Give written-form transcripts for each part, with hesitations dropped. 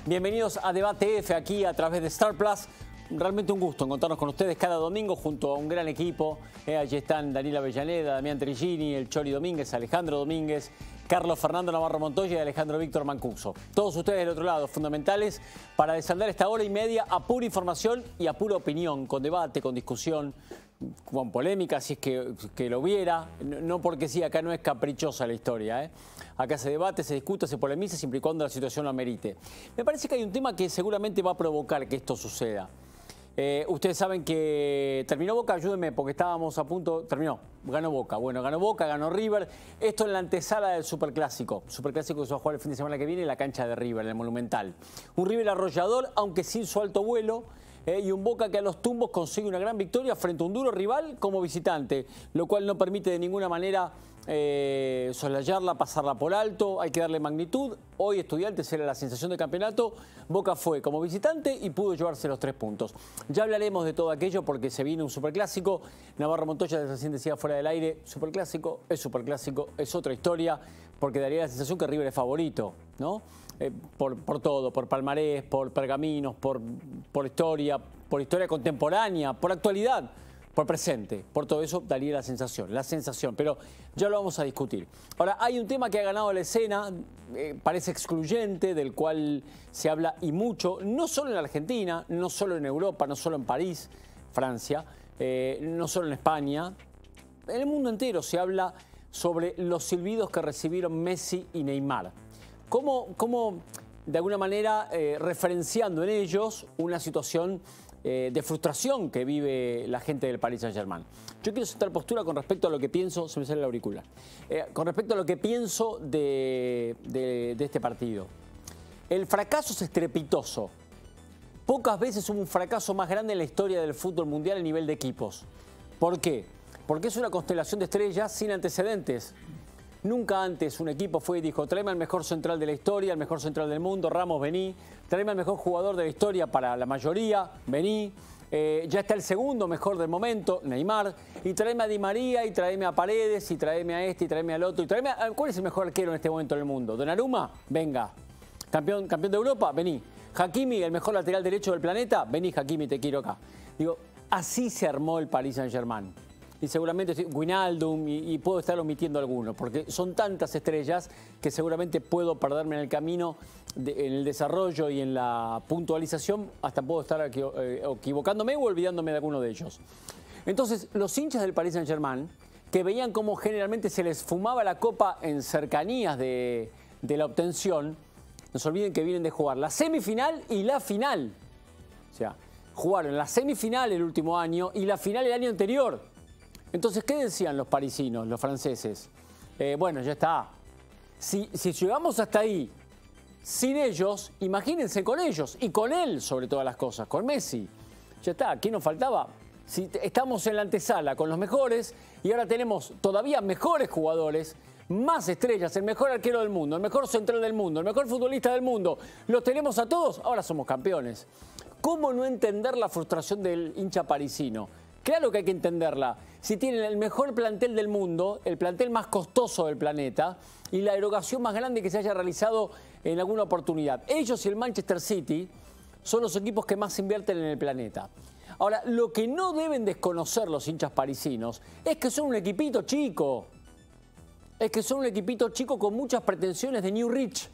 Bienvenidos a Debate F aquí a través de Star Plus. Realmente un gusto encontrarnos con ustedes cada domingo junto a un gran equipo. Allí están Daniela Avellaneda, Damián Trigini, el Chori Domínguez, Alejandro Domínguez, Carlos Fernando Navarro Montoya y Alejandro Víctor Mancuso. Todos ustedes del otro lado, fundamentales para desandar esta hora y media a pura información y a pura opinión, con debate, con discusión, con polémica, si es que lo hubiera. No porque sí, acá no es caprichosa la historia, ¿eh? Acá se debate, se discute, se polemiza, siempre y cuando la situación lo amerite. Me parece que hay un tema que seguramente va a provocar que esto suceda. Ustedes saben que terminó Boca, ayúdenme porque estábamos a punto, ganó Boca. Bueno, ganó Boca, ganó River. Esto en la antesala del Superclásico. Superclásico que se va a jugar el fin de semana que viene en la cancha de River, en el Monumental. Un River arrollador, aunque sin su alto vuelo. Y un Boca que a los tumbos consigue una gran victoria frente a un duro rival como visitante, lo cual no permite de ninguna manera soslayarla, pasarla por alto, hay que darle magnitud. Hoy Estudiantes era la sensación del campeonato, Boca fue como visitante y pudo llevarse los 3 puntos. Ya hablaremos de todo aquello porque se viene un superclásico. Navarro Montoya recién decía fuera del aire, superclásico, es otra historia, porque daría la sensación que River es favorito, ¿no? Por todo, por palmarés, por pergaminos, por historia contemporánea, por actualidad, por presente. Por todo eso daría la sensación, pero ya lo vamos a discutir. Ahora, hay un tema que ha ganado la escena, parece excluyente, del cual se habla y mucho, no solo en Argentina, no solo en Europa, no solo en París, Francia, no solo en España, en el mundo entero se habla sobre los silbidos que recibieron Messi y Neymar. ¿Cómo de alguna manera, referenciando en ellos una situación de frustración que vive la gente del Paris Saint-Germain? Yo quiero sentar postura con respecto a lo que pienso, se me sale el auricular, con respecto a lo que pienso de este partido. El fracaso es estrepitoso. Pocas veces hubo un fracaso más grande en la historia del fútbol mundial a nivel de equipos. ¿Por qué? Porque es una constelación de estrellas sin antecedentes. Nunca antes un equipo fue y dijo, tráeme al mejor central de la historia, al mejor central del mundo, Ramos, vení. Tráeme al mejor jugador de la historia para la mayoría, vení. Ya está el segundo mejor del momento, Neymar. Y tráeme a Di María, y tráeme a Paredes, y tráeme a este, y tráeme al otro. Y tráeme a... ¿Cuál es el mejor arquero en este momento del mundo? ¿Donnarumma? Venga. ¿Campeón de Europa? Vení. Hakimi, el mejor lateral derecho del planeta? Vení, Hakimi, te quiero acá. Digo, así se armó el Paris Saint-Germain. Y seguramente Wijnaldum y puedo estar omitiendo algunos, porque son tantas estrellas que seguramente puedo perderme en el camino, en el desarrollo y en la puntualización, hasta puedo estar equivocándome o olvidándome de alguno de ellos. Entonces, los hinchas del Paris Saint-Germain, que veían cómo generalmente se les fumaba la copa en cercanías de la obtención, no se olviden que vienen de jugar la semifinal y la final. O sea, jugaron la semifinal el último año y la final el año anterior. Entonces, ¿qué decían los parisinos, los franceses? Bueno, ya está. Si llegamos hasta ahí sin ellos, imagínense con ellos y con él sobre todas las cosas, con Messi. Ya está, ¿qué nos faltaba? Si estamos en la antesala con los mejores y ahora tenemos todavía mejores jugadores, más estrellas, el mejor arquero del mundo, el mejor central del mundo, el mejor futbolista del mundo, los tenemos a todos, ahora somos campeones. ¿Cómo no entender la frustración del hincha parisino? Claro que hay que entenderla. Si tienen el mejor plantel del mundo, el plantel más costoso del planeta y la erogación más grande que se haya realizado en alguna oportunidad. Ellos y el Manchester City son los equipos que más invierten en el planeta. Ahora, lo que no deben desconocer los hinchas parisinos es que son un equipito chico. Es que son un equipito chico con muchas pretensiones de New Rich.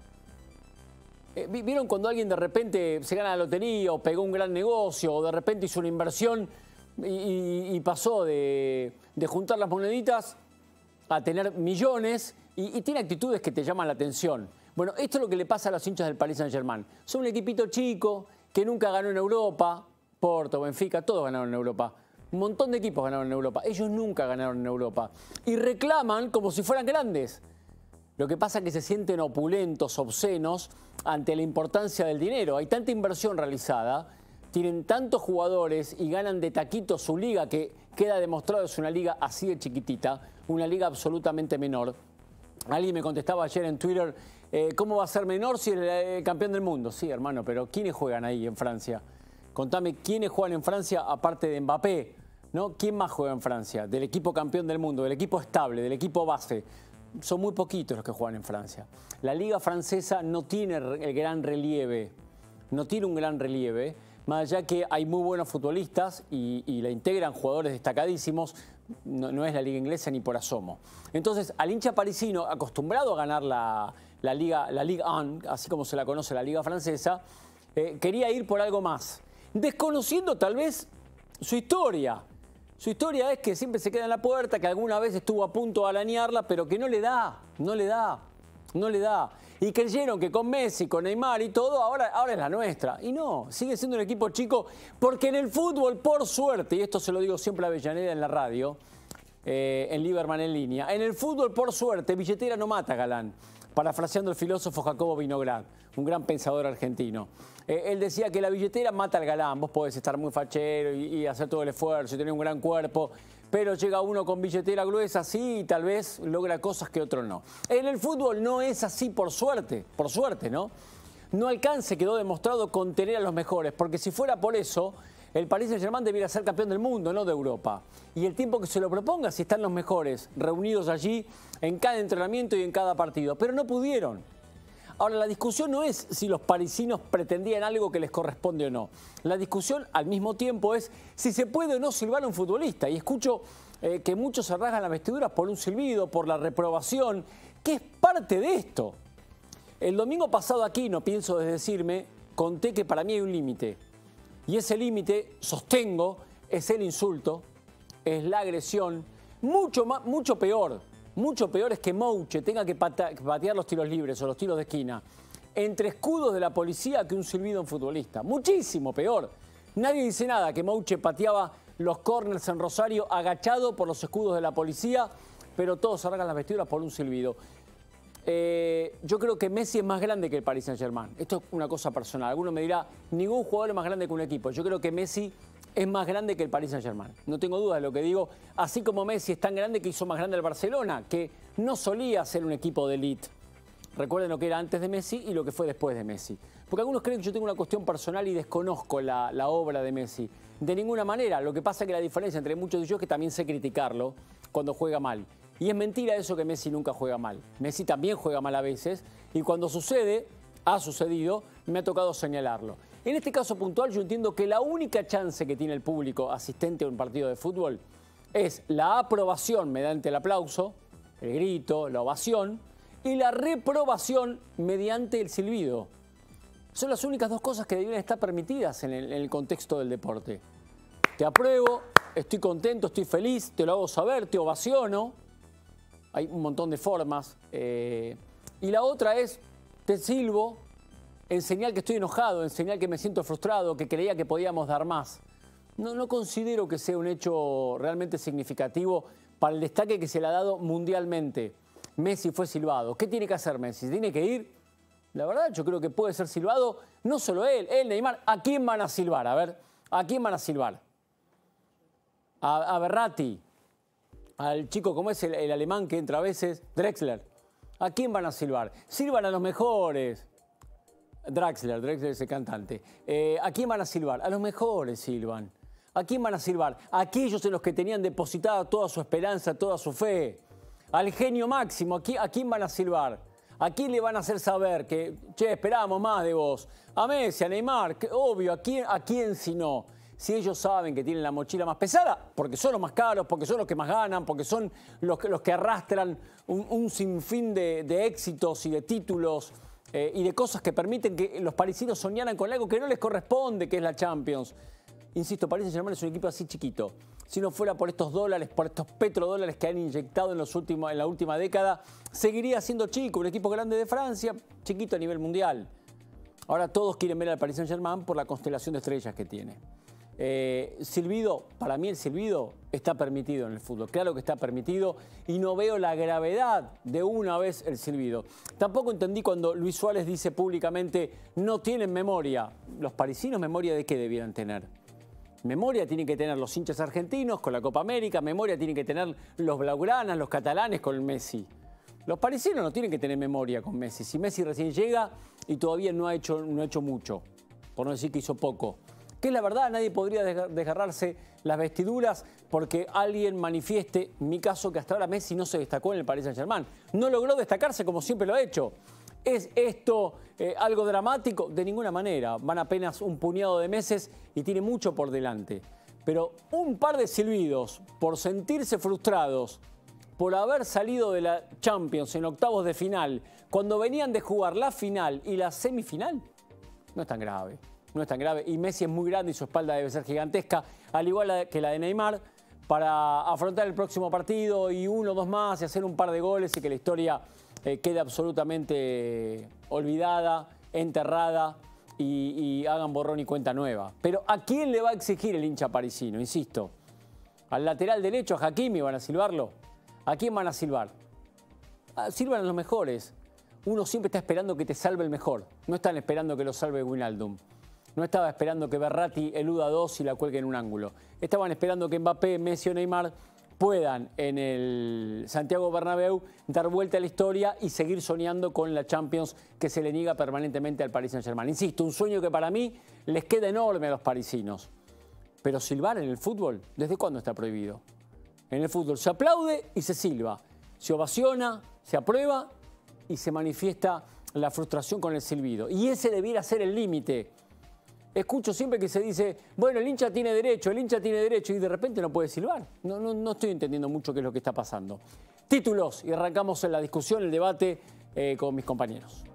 ¿Vieron cuando alguien de repente se gana la lotería o pegó un gran negocio o de repente hizo una inversión y pasó de juntar las moneditas a tener millones y tiene actitudes que te llaman la atención? Bueno, esto es lo que le pasa a los hinchas del Paris Saint-Germain. Son un equipito chico que nunca ganó en Europa. Porto, Benfica, todos ganaron en Europa. Un montón de equipos ganaron en Europa. Ellos nunca ganaron en Europa. Y reclaman como si fueran grandes. Lo que pasa es que se sienten opulentos, obscenos, ante la importancia del dinero. Hay tanta inversión realizada, tienen tantos jugadores y ganan de taquito su liga, que queda demostrado es una liga así de chiquitita, una liga absolutamente menor. Alguien me contestaba ayer en Twitter, ¿cómo va a ser menor si es el campeón del mundo? Sí, hermano, pero ¿quiénes juegan ahí en Francia? Contame, ¿quiénes juegan en Francia aparte de Mbappé? ¿No? ¿Quién más juega en Francia? Del equipo campeón del mundo, del equipo estable, del equipo base. son muy poquitos los que juegan en Francia. La liga francesa no tiene el gran relieve, no tiene un gran relieve, más allá que hay muy buenos futbolistas y la integran jugadores destacadísimos, no es la liga inglesa ni por asomo. Entonces, al hincha parisino, acostumbrado a ganar la Ligue 1, así como se la conoce la liga francesa, quería ir por algo más, desconociendo tal vez su historia. Su historia es que siempre se queda en la puerta, que alguna vez estuvo a punto de arañarla, pero que no le da. Y creyeron que con Messi, con Neymar y todo, ahora es la nuestra. Y no, sigue siendo un equipo chico, porque en el fútbol, por suerte, y esto se lo digo siempre a Avellaneda en la radio, en Lieberman en línea, en el fútbol, por suerte, billetera no mata, Galán. Parafraseando el filósofo Jacobo Vinograd, un gran pensador argentino. Él decía que la billetera mata al galán. Vos podés estar muy fachero y hacer todo el esfuerzo y tener un gran cuerpo, pero llega uno con billetera gruesa, sí, y tal vez logra cosas que otro no. En el fútbol no es así, por suerte, ¿no? No alcance, quedó demostrado, con tener a los mejores, porque si fuera por eso, el Paris Saint-Germain debiera ser campeón del mundo, no de Europa. Y el tiempo que se lo proponga, si están los mejores reunidos allí en cada entrenamiento y en cada partido. Pero no pudieron. Ahora, la discusión no es si los parisinos pretendían algo que les corresponde o no. La discusión, al mismo tiempo, es si se puede o no silbar a un futbolista. Y escucho que muchos se rasgan las vestiduras por un silbido, por la reprobación, que es parte de esto. El domingo pasado aquí, no pienso desdecirme, conté que para mí hay un límite. Y ese límite, sostengo, es el insulto, es la agresión, mucho peor es que Mouche tenga que patear los tiros libres o los tiros de esquina entre escudos de la policía que un silbido a un futbolista. Muchísimo peor. Nadie dice nada que Mouche pateaba los córners en Rosario agachado por los escudos de la policía, pero todos se arrancan las vestiduras por un silbido. Yo creo que Messi es más grande que el Paris Saint-Germain. Esto es una cosa personal. Alguno me dirá, ningún jugador es más grande que un equipo. Yo creo que Messi es más grande que el Paris Saint-Germain. No tengo dudas de lo que digo. Así como Messi es tan grande que hizo más grande el Barcelona, que no solía ser un equipo de élite. Recuerden lo que era antes de Messi y lo que fue después de Messi. Porque algunos creen que yo tengo una cuestión personal y desconozco la obra de Messi. De ninguna manera. Lo que pasa es que la diferencia entre muchos y yo es que también sé criticarlo cuando juega mal. Y es mentira eso que Messi nunca juega mal. Messi también juega mal a veces y cuando sucede, ha sucedido, me ha tocado señalarlo. En este caso puntual yo entiendo que la única chance que tiene el público asistente a un partido de fútbol es la aprobación mediante el aplauso, el grito, la ovación y la reprobación mediante el silbido. Son las únicas dos cosas que deberían estar permitidas en el contexto del deporte. Te apruebo, estoy contento, estoy feliz, te lo hago saber, te ovaciono. Hay un montón de formas. Y la otra es, te silbo en señal que estoy enojado, en señal que me siento frustrado, que creía que podíamos dar más. No considero que sea un hecho realmente significativo para el destaque que se le ha dado mundialmente. Messi fue silbado. ¿Qué tiene que hacer Messi? ¿Tiene que ir? La verdad, yo creo que puede ser silbado, no solo él, Neymar. ¿A quién van a silbar? A ver, ¿a quién van a silbar? A Verratti, al chico, ¿cómo es el alemán que entra a veces? Drexler. ¿A quién van a silbar? Silban a los mejores. Drexler es el cantante. ¿A quién van a silbar? A los mejores silban. ¿A quién van a silbar? A aquellos en los que tenían depositada toda su esperanza, toda su fe. Al genio máximo, ¿a quién van a silbar? ¿A quién le van a hacer saber que, che, esperábamos más de vos? A Messi, a Neymar, que, obvio, ¿a quién si no? Si ellos saben que tienen la mochila más pesada, porque son los más caros, porque son los que más ganan, porque son los que arrastran un sinfín de éxitos y de títulos y de cosas que permiten que los parisinos soñaran con algo que no les corresponde, que es la Champions. Insisto, Paris Saint-Germain es un equipo así chiquito. Si no fuera por estos dólares, por estos petrodólares que han inyectado en la última década, seguiría siendo chico, un equipo grande de Francia, chiquito a nivel mundial. Ahora todos quieren ver al Paris Saint-Germain por la constelación de estrellas que tiene. Silbido, para mí el silbido está permitido en el fútbol, claro que está permitido y no veo la gravedad de una vez el silbido. Tampoco entendí cuando Luis Suárez dice públicamente no tienen memoria. ¿Los parisinos memoria de qué debieran tener? Memoria tienen que tener los hinchas argentinos con la Copa América, memoria tienen que tener los blaugranas, los catalanes con el Messi. Los parisinos no tienen que tener memoria con Messi. Si Messi recién llega y todavía no ha hecho mucho, por no decir que hizo poco. que es la verdad, nadie podría desgarrarse las vestiduras porque alguien manifieste, en mi caso, que hasta ahora Messi no se destacó en el Paris Saint-Germain. No logró destacarse como siempre lo ha hecho. ¿Es esto algo dramático? De ninguna manera. Van apenas un puñado de meses y tiene mucho por delante. Pero un par de silbidos por sentirse frustrados, por haber salido de la Champions en octavos de final, cuando venían de jugar la final y la semifinal, no es tan grave. No es tan grave. Y Messi es muy grande y su espalda debe ser gigantesca, al igual que la de Neymar, para afrontar el próximo partido y uno o dos más y hacer un par de goles y que la historia quede absolutamente olvidada, enterrada y hagan borrón y cuenta nueva. Pero ¿a quién le va a exigir el hincha parisino? Insisto, al lateral derecho, a Hakimi, ¿van a silbarlo? ¿A quién van a silbar? Silban a los mejores. Uno siempre está esperando que te salve el mejor. No están esperando que lo salve Wijnaldum. No estaba esperando que Verratti eluda dos y la cuelgue en un ángulo. Estaban esperando que Mbappé, Messi o Neymar puedan en el Santiago Bernabéu dar vuelta a la historia y seguir soñando con la Champions que se le niega permanentemente al Paris Saint-Germain. Insisto, un sueño que para mí les queda enorme a los parisinos. Pero silbar en el fútbol, ¿desde cuándo está prohibido? En el fútbol se aplaude y se silba, se ovaciona, se aprueba y se manifiesta la frustración con el silbido. Y ese debiera ser el límite. Escucho siempre que se dice, bueno, el hincha tiene derecho, y de repente no puede silbar. No estoy entendiendo mucho qué es lo que está pasando. Títulos, y arrancamos en la discusión, el debate con mis compañeros.